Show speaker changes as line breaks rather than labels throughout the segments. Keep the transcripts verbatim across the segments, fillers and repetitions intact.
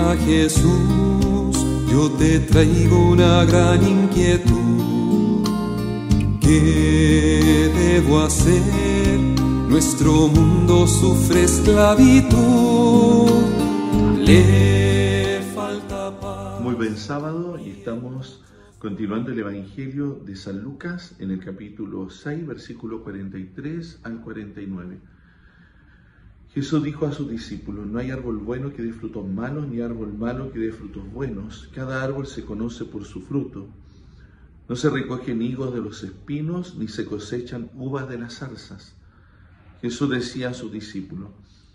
Mira Jesús, yo te traigo una gran inquietud. ¿Qué debo hacer? Nuestro mundo sufre esclavitud. Le falta paz.
Muy buen sábado y estamos continuando el Evangelio de San Lucas en el capítulo seis, versículo cuarenta y tres al cuarenta y nueve. Jesús dijo a sus discípulos: no hay árbol bueno que dé frutos malos, ni árbol malo que dé frutos buenos. Cada árbol se conoce por su fruto. No se recogen higos de los espinos, ni se cosechan uvas de las zarzas. Jesús decía a sus discípulos: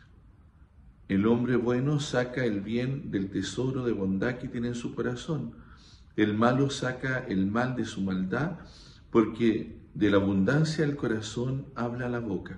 el hombre bueno saca el bien del tesoro de bondad que tiene en su corazón. El malo saca el mal de su maldad, porque de la abundancia del corazón habla la boca.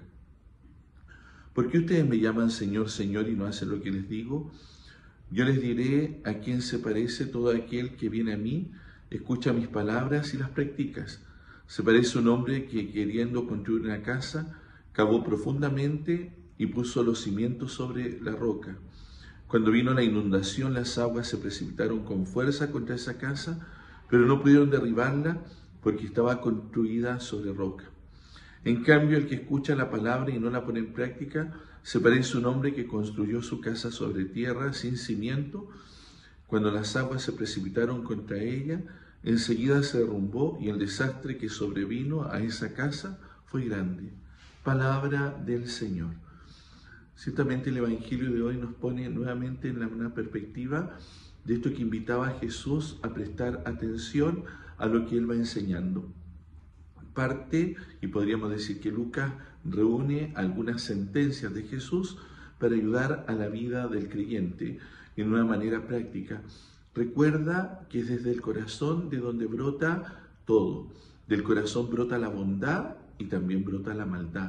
¿Por qué ustedes me llaman Señor, Señor y no hacen lo que les digo? Yo les diré a quién se parece todo aquel que viene a mí, escucha mis palabras y las practica. Se parece un hombre que, queriendo construir una casa, cavó profundamente y puso los cimientos sobre la roca. Cuando vino la inundación, las aguas se precipitaron con fuerza contra esa casa, pero no pudieron derribarla porque estaba construida sobre roca. En cambio, el que escucha la palabra y no la pone en práctica, se parece a un hombre que construyó su casa sobre tierra sin cimiento. Cuando las aguas se precipitaron contra ella, enseguida se derrumbó y el desastre que sobrevino a esa casa fue grande. Palabra del Señor. Ciertamente el Evangelio de hoy nos pone nuevamente en una perspectiva de esto que invitaba a Jesús a prestar atención a lo que Él va enseñando. Parte, y podríamos decir que Lucas reúne algunas sentencias de Jesús para ayudar a la vida del creyente en una manera práctica. Recuerda que es desde el corazón de donde brota todo. Del corazón brota la bondad y también brota la maldad.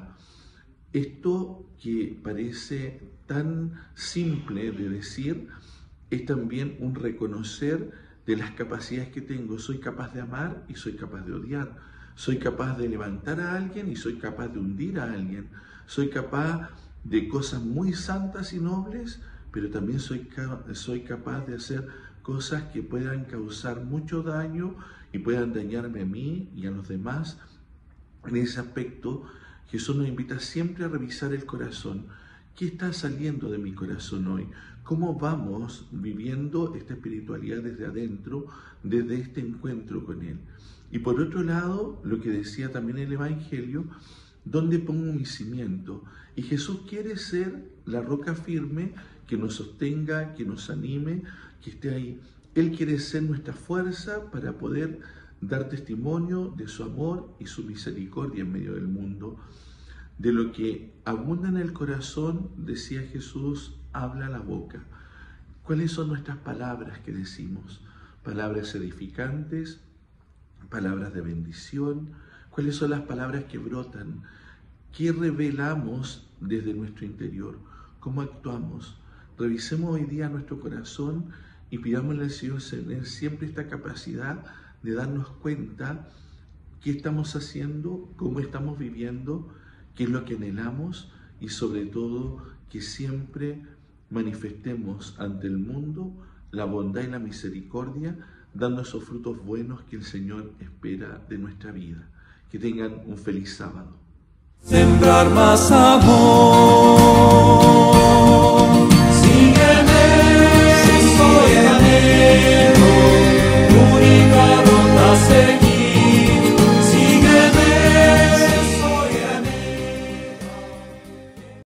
Esto que parece tan simple de decir es también un reconocer de las capacidades que tengo. Soy capaz de amar y soy capaz de odiar. Soy capaz de levantar a alguien y soy capaz de hundir a alguien. Soy capaz de cosas muy santas y nobles, pero también soy, soy capaz de hacer cosas que puedan causar mucho daño y puedan dañarme a mí y a los demás. En ese aspecto, Jesús nos invita siempre a revisar el corazón. ¿Qué está saliendo de mi corazón hoy? ¿Cómo vamos viviendo esta espiritualidad desde adentro, desde este encuentro con Él? Y por otro lado, lo que decía también el Evangelio, ¿dónde pongo mi cimiento? Y Jesús quiere ser la roca firme que nos sostenga, que nos anime, que esté ahí. Él quiere ser nuestra fuerza para poder dar testimonio de su amor y su misericordia en medio del mundo. De lo que abunda en el corazón, decía Jesús, habla la boca. ¿Cuáles son nuestras palabras que decimos? Palabras edificantes, palabras de bendición. ¿Cuáles son las palabras que brotan? ¿Qué revelamos desde nuestro interior? ¿Cómo actuamos? Revisemos hoy día nuestro corazón y pidámosle al Señor tener siempre esta capacidad de darnos cuenta qué estamos haciendo, cómo estamos viviendo, qué es lo que anhelamos y sobre todo que siempre manifestemos ante el mundo la bondad y la misericordia, dando esos frutos buenos que el Señor espera de nuestra vida. Que tengan un feliz sábado.
Sembrar más amor.